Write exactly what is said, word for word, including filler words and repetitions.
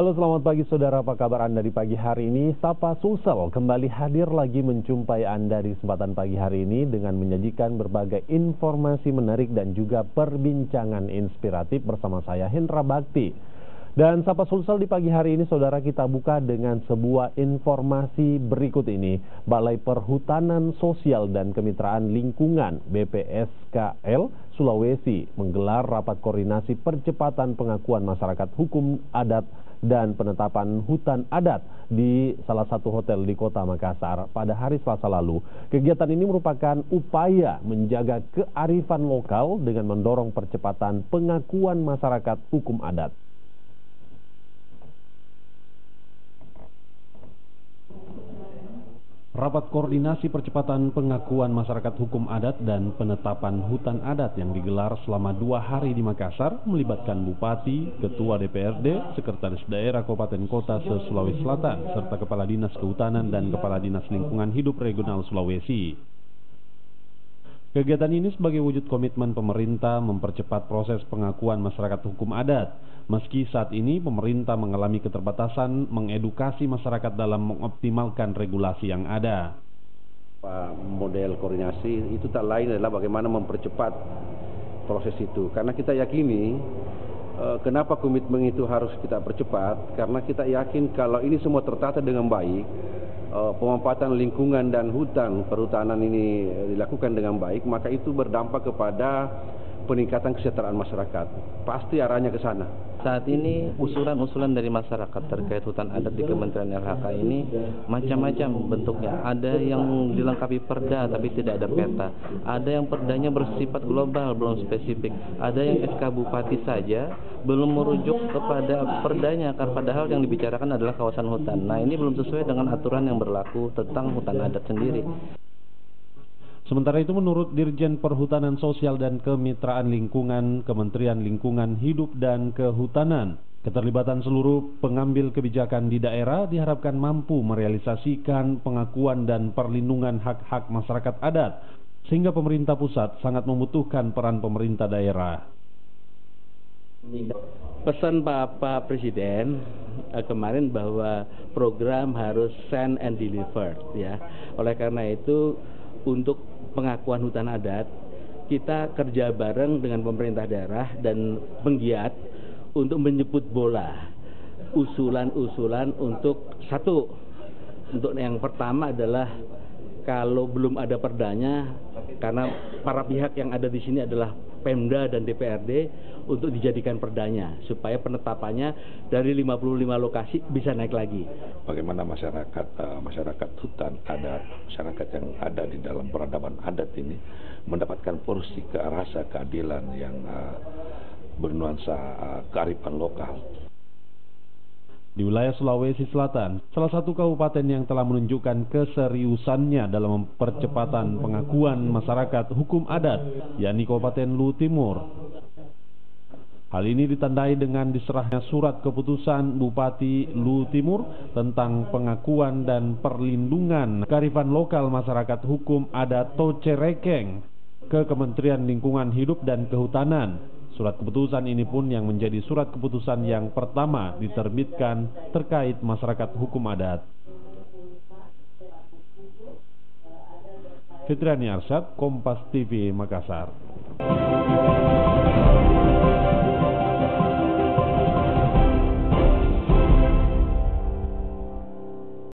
Halo, selamat pagi saudara, apa kabar Anda di pagi hari ini? Sapa Sulsel kembali hadir lagi menjumpai Anda di kesempatan pagi hari ini dengan menyajikan berbagai informasi menarik dan juga perbincangan inspiratif bersama saya Hendra Bakti. Dan Sapa Sulsel di pagi hari ini saudara, kita buka dengan sebuah informasi berikut ini. Balai Perhutanan Sosial dan Kemitraan Lingkungan B P S K L Sulawesi menggelar rapat koordinasi percepatan pengakuan masyarakat hukum adat dan penetapan hutan adat di salah satu hotel di Kota Makassar pada hari Selasa lalu. Kegiatan ini merupakan upaya menjaga kearifan lokal dengan mendorong percepatan pengakuan masyarakat hukum adat. Rapat koordinasi percepatan pengakuan masyarakat hukum adat dan penetapan hutan adat yang digelar selama dua hari di Makassar melibatkan Bupati, Ketua D P R D, Sekretaris Daerah Kabupaten Kota se-Sulawesi Selatan, serta Kepala Dinas Kehutanan dan Kepala Dinas Lingkungan Hidup Regional Sulawesi. Kegiatan ini sebagai wujud komitmen pemerintah mempercepat proses pengakuan masyarakat hukum adat. Meski saat ini pemerintah mengalami keterbatasan mengedukasi masyarakat dalam mengoptimalkan regulasi yang ada. Model koordinasi itu tak lain adalah bagaimana mempercepat proses itu. Karena kita yakini, kenapa komitmen itu harus kita percepat? Karena kita yakin kalau ini semua tertata dengan baik, pemanfaatan lingkungan dan hutan perhutanan ini dilakukan dengan baik, maka itu berdampak kepada peningkatan kesejahteraan masyarakat. Pasti arahnya ke sana. Saat ini usulan-usulan dari masyarakat terkait hutan adat di Kementerian L H K ini macam-macam bentuknya. Ada yang dilengkapi perda tapi tidak ada peta. Ada yang perdanya bersifat global belum spesifik. Ada yang S K Bupati saja belum merujuk kepada perdanya, karena padahal yang dibicarakan adalah kawasan hutan. Nah, ini belum sesuai dengan aturan yang berlaku tentang hutan adat sendiri. Sementara itu menurut Dirjen Perhutanan Sosial dan Kemitraan Lingkungan Kementerian Lingkungan Hidup dan Kehutanan, keterlibatan seluruh pengambil kebijakan di daerah diharapkan mampu merealisasikan pengakuan dan perlindungan hak-hak masyarakat adat, sehingga pemerintah pusat sangat membutuhkan peran pemerintah daerah. Pesan Bapak Presiden eh, kemarin bahwa program harus send and deliver, ya. Oleh karena itu, untuk pengakuan hutan adat, kita kerja bareng dengan pemerintah daerah dan penggiat untuk menjemput bola usulan-usulan untuk satu, untuk yang pertama adalah kalau belum ada perdanya, karena para pihak yang ada di sini adalah Pemda dan D P R D, untuk dijadikan perdanya supaya penetapannya dari lima puluh lima lokasi bisa naik lagi. Bagaimana masyarakat uh, masyarakat hutan adat, masyarakat yang ada di dalam peradaban adat ini mendapatkan porsi ke rasa keadilan yang uh, bernuansa uh, kearifan lokal. Di wilayah Sulawesi Selatan, salah satu kabupaten yang telah menunjukkan keseriusannya dalam percepatan pengakuan masyarakat hukum adat, yakni Kabupaten Luwu Timur. Hal ini ditandai dengan diserahnya surat keputusan Bupati Luwu Timur tentang pengakuan dan perlindungan kearifan lokal masyarakat hukum adat Tocerekeng ke Kementerian Lingkungan Hidup dan Kehutanan. Surat keputusan ini pun yang menjadi surat keputusan yang pertama diterbitkan terkait masyarakat hukum adat. Fitriani Arsyad, Kompas T V, Makassar.